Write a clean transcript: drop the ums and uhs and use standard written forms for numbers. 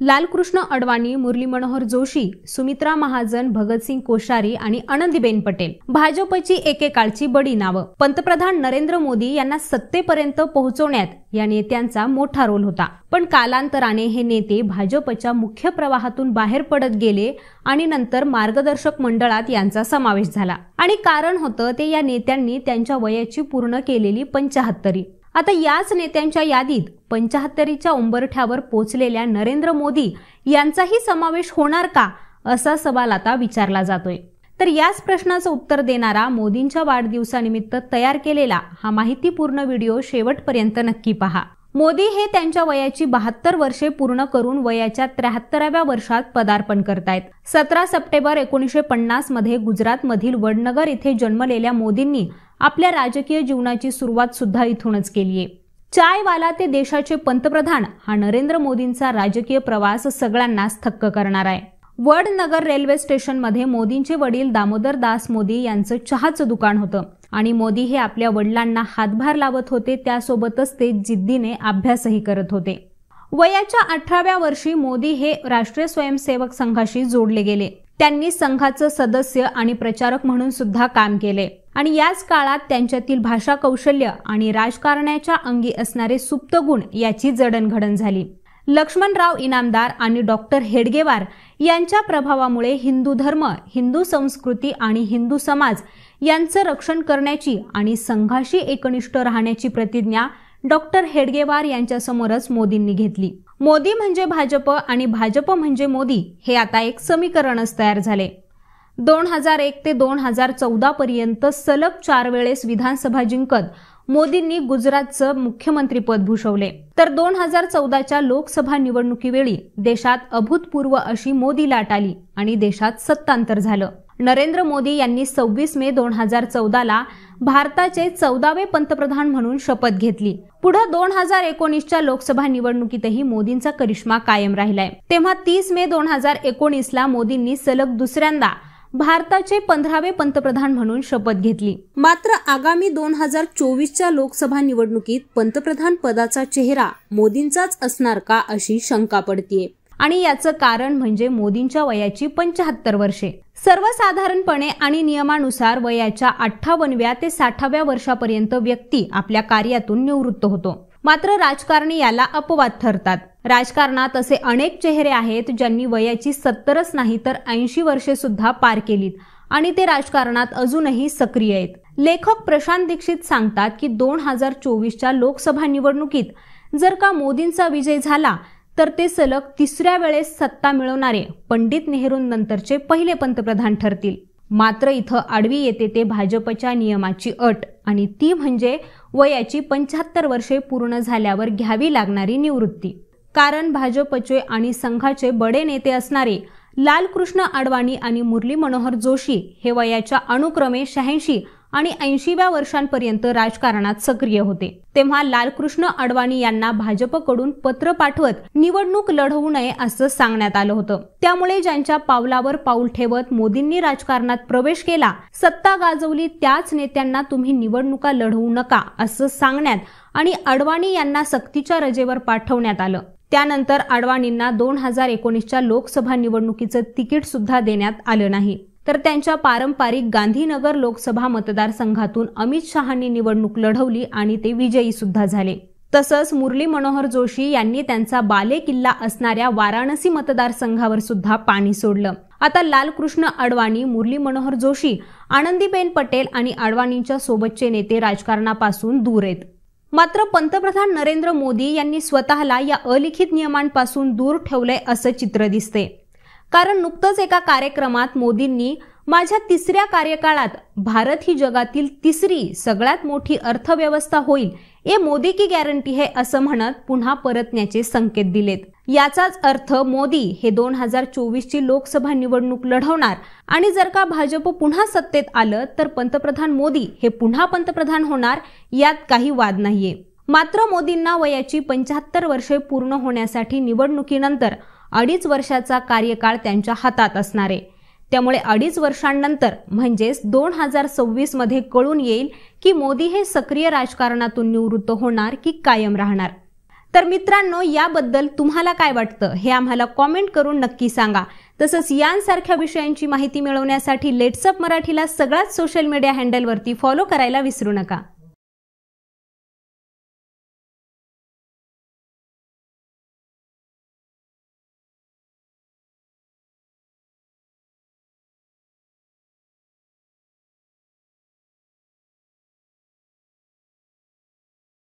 लालकृष्ण अडवाणी, मुरली मनोहर जोशी, सुमित्रा महाजन, भगतसिंग कोश्यारी आणि आनंदीबेन पटेल भाजपची एकेकाळची बडी नावं. पंतप्रधान नरेंद्र मोदी यांना सत्तेपर्यंत पोहोचवण्यात या नेत्यांचा मोठा रोल होता. पण कालांतराने हे नेते भाजपच्या मुख्य प्रवाहातून बाहेर पडत गेले आणि नंतर मार्गदर्शक मंडळात यांचा समावेश झाला. आणि कारण होतं ते या नेत्यांनी त्यांच्या वयाची पूर्ण केलेली 75. आता याच नेत्यांच्या यादीत 75च्या उंबरठ्यावर पोहोचलेल्या नरेंद्र मोदी यांचाही समावेश होणार का, असा सवाल आता विचारला जातोय. तर याच प्रश्नाचं उत्तर देणारा मोदींच्या वाढदिवसानिमित्त तयार केलेला हा माहितीपूर्ण व्हिडिओ शेवटपर्यंत नक्की पहा. मोदी हे त्यांच्या वयाची 72 वर्षे पूर्ण करून वयाच्या 73व्या वर्षात पदार्पण करतायत. 17 सप्टेंबर 1950 मध्ये गुजरातमधील वडनगर इथे जन्मलेल्या मोदींनी आपल्या राजकीय जीवनाची सुरुवात सुद्धा इथूनच केलीये. चायवाला ते देशाचे पंतप्रधान हा नरेंद्र मोदींचा राजकीय प्रवास सगळ्यांनाच थक्क करणार आहे. वडनगर रेल्वे स्टेशनमध्ये मोदींचे वडील दामोदर दास मोदी यांचं चहाचं दुकान होतं आणि मोदी हे आपल्या वडिलांना हातभार लावत होते. त्यासोबतच ते जिद्दीने अभ्यासही करत होते. वयाच्या 18व्या वर्षी मोदी हे राष्ट्रीय स्वयंसेवक संघाशी जोडले गेले. त्यांनी संघाचं सदस्य आणि प्रचारक म्हणून सुद्धा काम केले आणि याच काळात त्यांच्यातील भाषा कौशल्य आणि राजकारणाच्या अंगी असणारे सुप्त गुण याची जडणघडण झाली. लक्ष्मणराव इनामदार आणि डॉक्टर हेडगेवार यांच्या प्रभावामुळे हिंदू धर्म, हिंदू संस्कृती आणि हिंदू समाज यांचं रक्षण करण्याची आणि संघाशी एकनिष्ठ राहण्याची प्रतिज्ञा डॉक्टर हेडगेवार यांच्यासमोरच मोदींनी घेतली. मोदी म्हणजे भाजप आणि भाजप म्हणजे मोदी हे आता एक समीकरणच तयार झाले. 2001 ते 2014 पर्यंत सलग 4 वेळेस विधानसभा जिंकत मोदींनी गुजरातचं मुख्यमंत्रीपद भूषवले. तर 2014च्या लोकसभा निवडणुकीवेळी देशात अभूतपूर्व अशी मोदी लाट आली आणि देशात सत्तांतर झालं. नरेंद्र मोदी यांनी 26 मे 2014ला भारताचे 14वे पंतप्रधान म्हणून शपथ घेतली. पुढे 2019च्या लोकसभा निवडणुकीतही मोदींचा करिश्मा कायम राहिलाय. तेव्हा 30 मे 2019ला मोदींनी सलग दुसऱ्यांदा भारताचे 15वे पंतप्रधान म्हणून शपथ घेतली. मात्र आगामी 2024च्या लोकसभा निवडणुकीत पंतप्रधान पदाचा चेहरा मोदींचाच असणार का, अशी शंका पडतीये. आणि याचं कारण म्हणजे मोदींच्या वयाची 75 वर्षे. सर्वसाधारणपणे आणि नियमानुसार वयाच्या 58व्या ते 60व्या वर्षापर्यंत व्यक्ती आपल्या कार्यातून निवृत्त होतो. मात्र राजकारणी याला अपवाद ठरतात. राजकारणात असे अनेक चेहरे आहेत ज्यांनी वयाची 70च नाही तर 80 वर्षे सुद्धा पार केलीत आणि ते राजकारणात अजूनही सक्रिय आहेत. लेखक प्रशांत दीक्षित सांगतात की 2024च्या लोकसभा निवडणुकीत जर का मोदींचा विजय झाला तर ते सलग 3ऱ्या वेळेस सत्ता मिळवणारे पंडित नेहरूंनंतरचे पहिले पंतप्रधान ठरतील. मात्र इथं आडवी येते ते भाजपच्या नियमाची अट आणि ती म्हणजे वयाची 75 वर्षे पूर्ण झाल्यावर घ्यावी लागणारी निवृत्ती. कारण भाजपचे आणि संघाचे बडे नेते असणारे लालकृष्ण अडवाणी आणि मुरली मनोहर जोशी हे वयाच्या अनुक्रमे 86 आणि 80व्या वर्षांपर्यंत राजकारणात सक्रिय होते. तेव्हा लालकृष्ण अडवाणी यांना भाजपकडून पत्र पाठवत निवडणूक लढवू नये असं सांगण्यात आलं होतं. त्यामुळे ज्यांच्या पावलावर पाऊल ठेवत मोदींनी राजकारणात प्रवेश केला, सत्ता गाजवली, त्याच नेत्यांना तुम्ही निवडणुका लढवू नका असं सांगण्यात आणि अडवाणी यांना सक्तीच्या रजेवर पाठवण्यात आलं. त्यानंतर अडवाणींना 2019च्या लोकसभा निवडणुकीचं तिकीट सुद्धा देण्यात आलं नाही. तर त्यांच्या पारंपरिक गांधीनगर लोकसभा मतदारसंघातून अमित शहांनी निवडणूक लढवली आणि ते विजयी सुद्धा झाले. तसंच मुरली मनोहर जोशी यांनी त्यांचा बालेकिल्ला असणाऱ्या वाराणसी मतदारसंघावर सुद्धा पाणी सोडलं. आता लालकृष्ण अडवाणी, मुरली मनोहर जोशी, आनंदीबेन पटेल आणि अडवाणींच्या सोबतचे नेते राजकारणापासून दूर आहेत. मात्र पंतप्रधान नरेंद्र मोदी यांनी स्वतःला या अलिखित नियमांपासून दूर ठेवलंय असं चित्र दिसते. कारण नुकतंच एका कार्यक्रमात मोदींनी माझ्या 3ऱ्या कार्यकाळात भारत ही जगातील 3री सगळ्यात मोठी अर्थव्यवस्था होईल, ये मोदी की गॅरंटी है असं म्हणत पुन्हा परतण्याचे संकेत दिलेत. याचाच अर्थ मोदी हे 2024ची लोकसभा निवडणूक लढवणार आणि जर का भाजप पुन्हा सत्तेत आलं तर पंतप्रधान मोदी हे पुन्हा पंतप्रधान होणार, यात काही वाद नाहीये. मात्र मोदींना वयाची 75 वर्षे पूर्ण होण्यासाठी निवडणुकीनंतर 2.5 वर्षाचा कार्यकाळ त्यांच्या हातात असणार आहे. त्यामुळे 2.5 वर्षांनंतर म्हणजेच 2026 मध्ये कळून येईल की मोदी हे सक्रिय राजकारणातून निवृत्त होणार की कायम राहणार. तर मित्रांनो, याबद्दल तुम्हाला काय वाटतं हे आम्हाला कॉमेंट करून नक्की सांगा। तसंच यांसारख्या विषयांची माहिती मिळवण्यासाठी लेट्स अप मराठीला सगळ्याच सोशल मीडिया हँडलवरती फॉलो करायला विसरू नका।